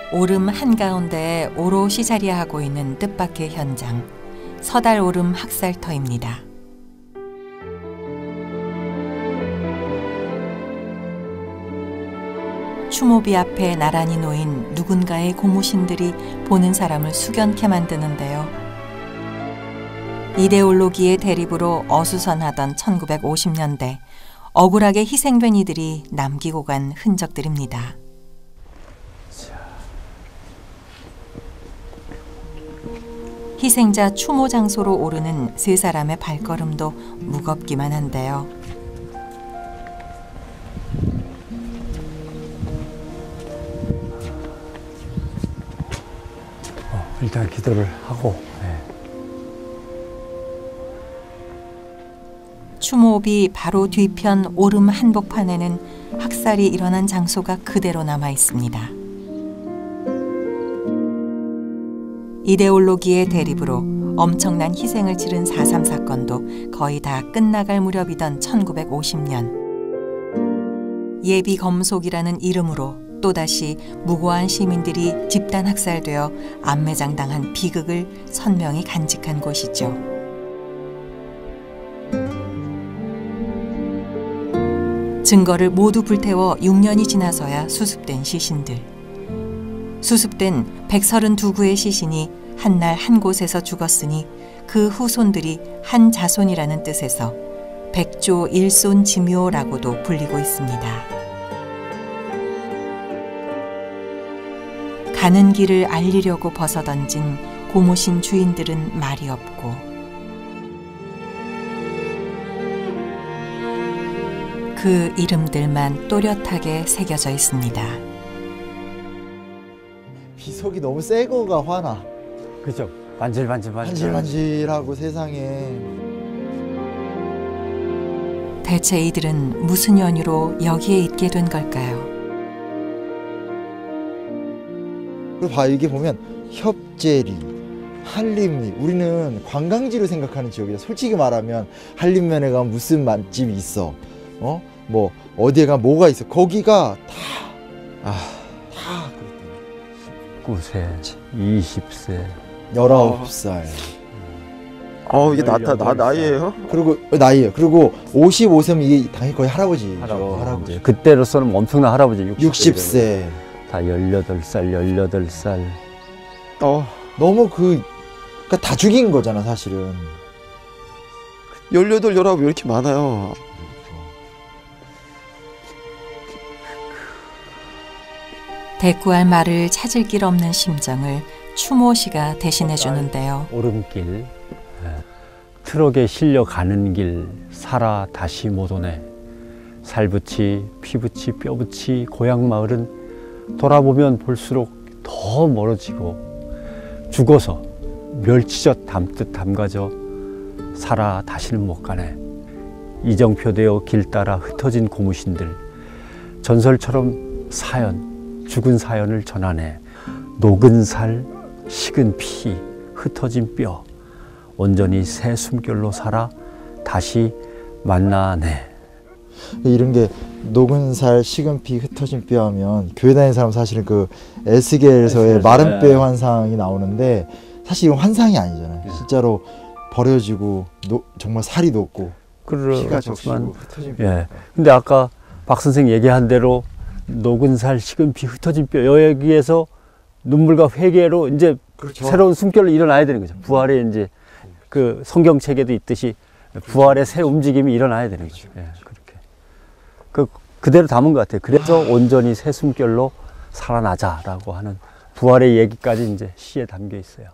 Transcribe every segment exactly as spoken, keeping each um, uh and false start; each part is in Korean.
오름 한가운데에 오롯이 자리하고 있는 뜻밖의 현장, 서달 오름 학살터입니다. 추모비 앞에 나란히 놓인 누군가의 고무신들이 보는 사람을 숙연케 만드는데요. 이데올로기의 대립으로 어수선하던 천구백오십 년대, 억울하게 희생된 이들이 남기고 간 흔적들입니다. 희생자 추모 장소로 오르는 세 사람의 발걸음도 무겁기만 한데요. 어, 일단 기도를 하고. 네. 추모비 바로 뒤편 오름 한복판에는 학살이 일어난 장소가 그대로 남아 있습니다. 이데올로기의 대립으로 엄청난 희생을 치른 사 삼 사건도 거의 다 끝나갈 무렵이던 천구백오십 년. 예비 검속이라는 이름으로 또다시 무고한 시민들이 집단 학살되어 암매장당한 비극을 선명히 간직한 곳이죠. 증거를 모두 불태워 육 년이 지나서야 수습된 시신들. 수습된 백삼십이 구의 시신이 한날 한 곳에서 죽었으니 그 후손들이 한 자손이라는 뜻에서 백조 일손 지묘라고도 불리고 있습니다. 가는 길을 알리려고 벗어던진 고무신 주인들은 말이 없고 그 이름들만 또렷하게 새겨져 있습니다. 비속이 너무 새 거가 화나. 그죠? 반질반질 반질. 반질반질하고 세상에. 대체 이들은 무슨 연유로 여기에 있게 된 걸까요? 그리고 봐, 이게 보면 협재리, 한림리. 우리는 관광지로 생각하는 지역이야. 솔직히 말하면 한림면에 가면 무슨 맛집이 있어. 어? 뭐 어디에 가면 뭐가 있어. 거기가 다 아, 다 십구 세, 이십 세, 열아홉 살. 어, 이게 나, 나, 나이예요? 그리고 나이에요. 그리고 오십오 세면 이게 당연히 거의 할아버지죠. 할아버지. 할아버지. 그때로서는 엄청난 할아버지. 육십 세. 다 열여덟 살, 열여덟 살. 어, 너무 그, 그러니까 다 죽인 거잖아, 사실은. 열여덟, 열아홉 왜 이렇게 많아요? 대꾸할 말을 찾을 길 없는 심정을 추모 씨가 대신해 주는데요. 오름길, 트럭에 실려 가는 길, 살아 다시 못 오네. 살붙이, 피붙이, 뼈붙이 고향 마을은 돌아보면 볼수록 더 멀어지고 죽어서 멸치젓 담듯 담가져 살아 다시는 못 가네. 이정표되어 길 따라 흩어진 고무신들, 전설처럼 사연, 죽은 사연을 전하네. 녹은 살, 식은 피, 흩어진 뼈, 온전히 새 숨결로 살아 다시 만나네. 이런 게 녹은 살, 식은 피, 흩어진 뼈 하면 교회 다니는 사람 사실은 그 에스겔서의 마른 뼈의 환상이 나오는데 사실 이건 환상이 아니잖아요. 실제로 버려지고 노, 정말 살이 녹고 피가 적시고 흩어진 뼈. 예. 근데 아까 박 선생 얘기한 대로 녹은 살, 식은 피, 흩어진 뼈, 여기에서 눈물과 회개로 이제 그렇죠. 새로운 숨결로 일어나야 되는 거죠. 부활의 이제 그 성경책에도 있듯이 부활의 새 움직임이 일어나야 되는 거죠. 예, 그렇게. 그, 그대로 담은 것 같아요. 그래서 온전히 새 숨결로 살아나자라고 하는 부활의 얘기까지 이제 시에 담겨 있어요.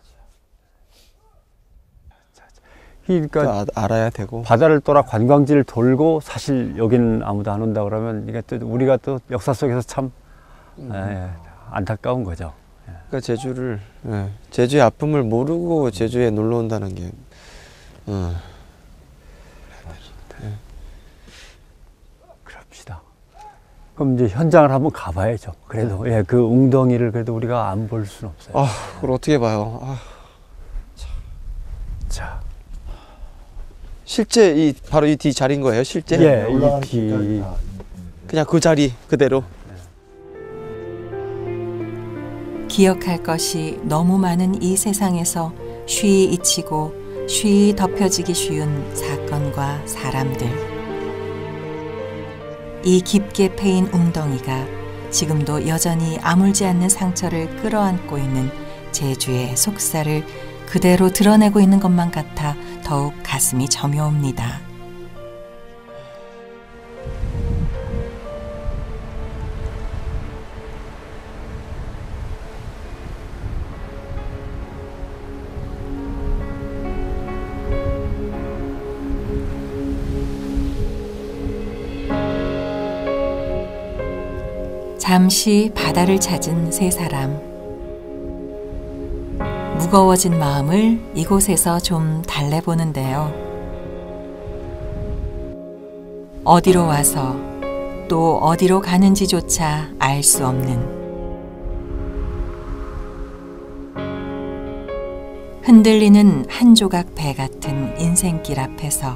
그러니까 알아야 되고 바다를 떠나 관광지를 돌고 사실 여기는 아무도 안 온다 그러면 이게 또 우리가 또 역사 속에서 참 음. 에, 안타까운 거죠. 그러니까 제주를 예, 제주의 아픔을 모르고 제주에 놀러 온다는 게 어. 네. 그럽시다. 그럼 이제 현장을 한번 가봐야죠. 그래도 예, 그 웅덩이를 그래도 우리가 안 볼 수는 없어요. 아, 그걸 어떻게 봐요? 아. 자. 실제 이 바로 이 뒤 자리인 거예요? 실제? 예, 이 뒤. 그냥 그 자리 그대로. 기억할 것이 너무 많은 이 세상에서 쉬이 잊히고 쉬이 덮여지기 쉬운 사건과 사람들. 이 깊게 패인 웅덩이가 지금도 여전히 아물지 않는 상처를 끌어안고 있는 제주의 속살을 그대로 드러내고 있는 것만 같아 더욱 가슴이 저며옵니다. 잠시 바다를 찾은 세 사람. 무거워진 마음을 이곳에서 좀 달래보는데요. 어디로 와서 또 어디로 가는지조차 알 수 없는 흔들리는 한 조각 배 같은 인생길 앞에서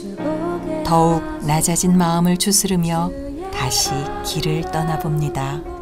더욱 낮아진 마음을 추스르며 다시 길을 떠나봅니다.